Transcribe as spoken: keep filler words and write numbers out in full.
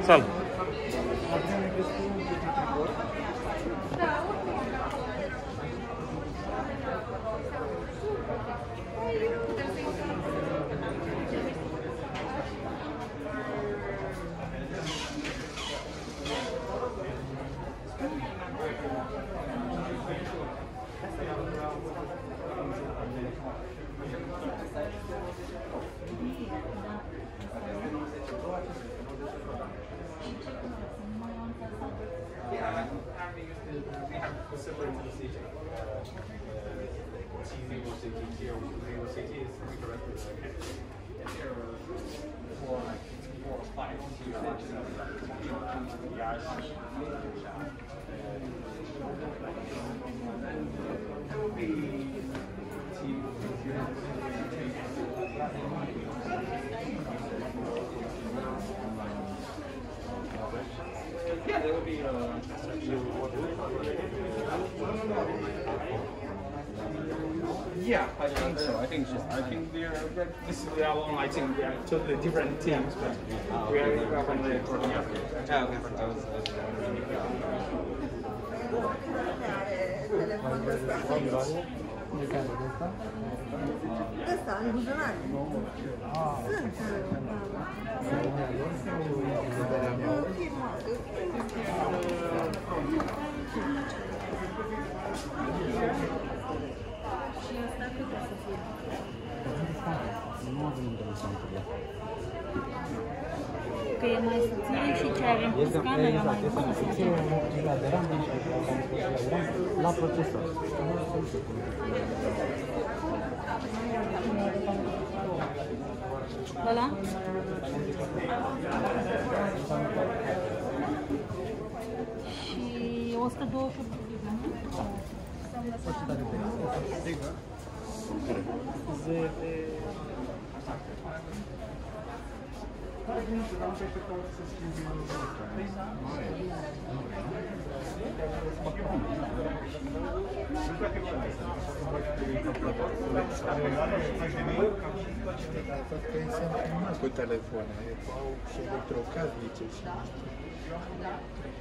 Salve. Similar to the C J. T zero C T, zero C T is correctly error for four or five. That will be T yeah, there will be uh, yeah, I think so. I think so. I think we are. This is our own. I think we are totally different teams, but we are we are from the yeah. Yeah, okay. Questa è funzionale? Că e mai subțire și ce avem cu scanerul mai subțire. La procesor. Ăla? Și o sută douăzeci și opt de giga, nu? Cu telefoane, au și electrocasnice și